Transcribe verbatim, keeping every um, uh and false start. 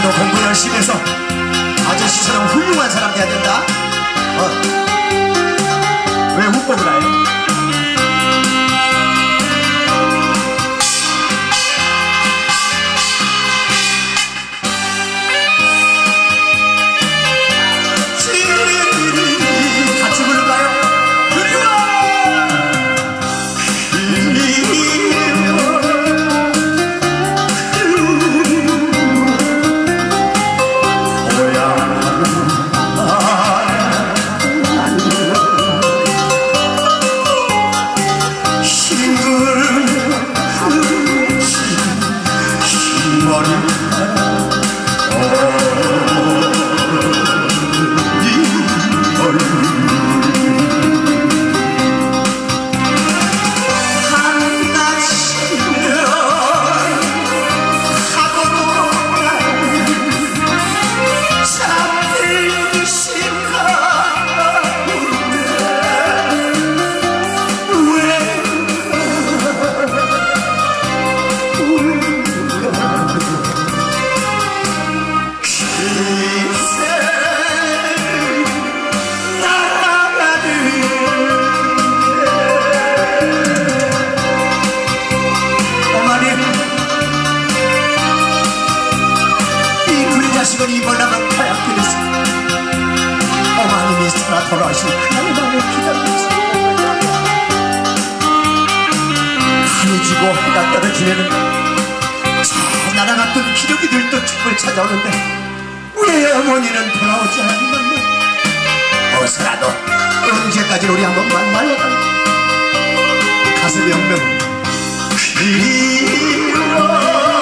너 공부 열심히 해서 아저씨처럼 훌륭한 사람 돼야 된다. 어. 왜 웃고 그래? 같이 부를까요? 그리워 이번에만 타약길에서 어머님이 살아 돌아오신 그날만을 기다리고 있습니다. 하늘 지고 해가 떨어지면은 저 날아갔던 기러기들도 집을 찾아오는데 왜 어머니는 돌아오지 않았나? 어서라도 언제까지 우리 한번 만나요? 가슴이 엉명 그리워